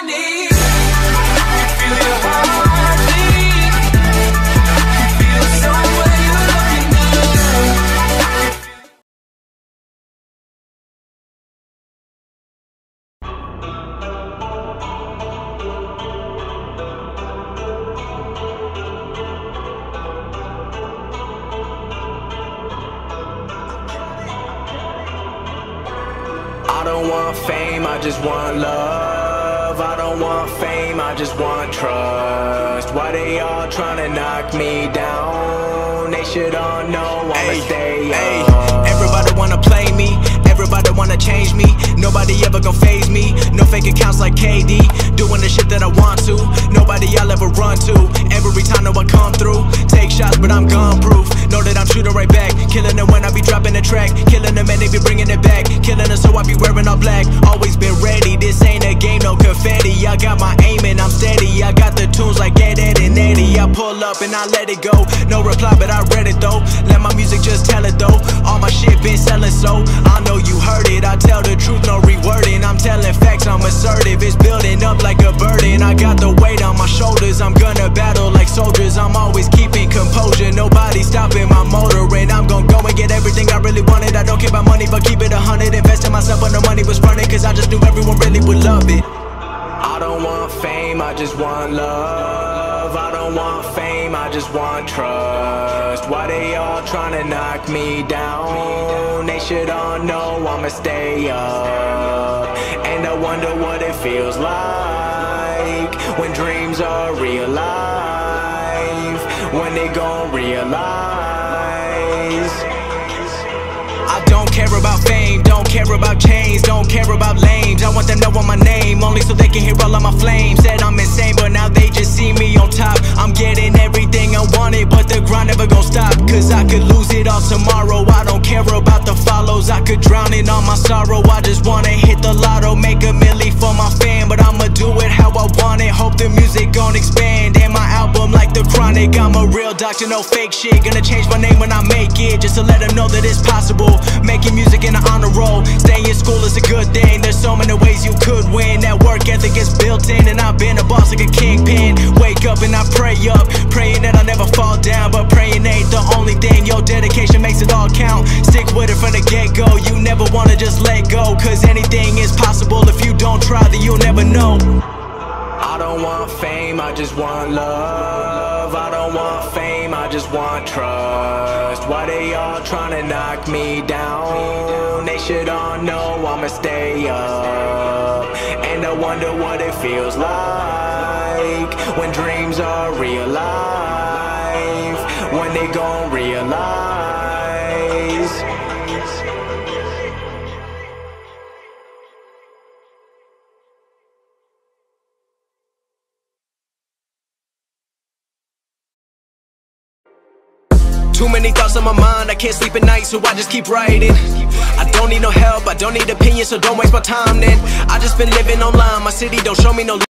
I need. Feel your heartbeat. Feel somewhere you're looking good. I don't want fame, I just want love. I don't want fame, I just want trust. Why they all tryna knock me down? They should all know I'ma stay up. Everybody wanna play me, everybody wanna change me. Nobody ever gon' faze me. No fake accounts like KD, doing the shit that I want to. Nobody I'll ever run to. Every time that I come through, take shots but I'm gun proof. Know that I'm shooting right back, killing them when I be dropping the track, killing them and they be bringing it back, killing them so I be wearing all black. Always been ready, this ain't a game, no confetti. I got my aim and I'm steady, I got the tunes like Ed, Ed and Eddie. I pull up and I let it go, no reply but I read it though. Let my music just tell it though, all my shit been selling so I know you heard it. I tell the truth, no rewording, I'm telling facts, I'm assertive. It's building up like a burden, I got the weight on my shoulders. I'm gonna battle like soldiers, I'm always keeping composure. Nobody stopping my motor and I'm gonna go and get everything I really wanted. I don't care about money but keep it 100. Invest in myself when the money was running, cause I just knew everyone really would love it. I don't want fame, I just want love. I don't want fame, I just want trust. Why they all tryna knock me down? They should all know I'ma stay up. And I wonder what it feels like when dreams are real life, when they gon' realize. I don't care about fame, don't care about chains, don't care about lames. I want them to know my name, only so they can hear all of my flames. Said I'm insane, but now they just see me on top. I'm getting everything I wanted, but the grind never gon' stop. Cause I could lose it all tomorrow. I don't care about the follows, I could drown in all my sorrow. I just wanna hit the lotto, make a milli for my fam. But I'ma do it how I want it, hope the music gon' expand. And my album like The Chronic, I'm a real doctor, no fake shit. Gonna change my name when I make it, just to let them know that it's possible. Making music in an honor roll, staying in school is a good thing. There's so many ways you could win. That work ethic is built in, and I've been a boss like a kingpin. Wake up and I pray up, praying that I never fall down. But praying ain't the only thing, your dedication makes it all count. Stick with it from the get-go, you never wanna just let go. Cause anything is possible, if you don't try then you'll never know. I don't want fame, I just want love. I don't want fame, I just want trust. Why they all tryna knock me down? They should all know I'ma stay up. And I wonder what it feels like when dreams are real life, when they gon' realize. Too many thoughts on my mind, I can't sleep at night, so I just keep writing. I don't need no help, I don't need opinions, so don't waste my time then. I just been living online, my city don't show me no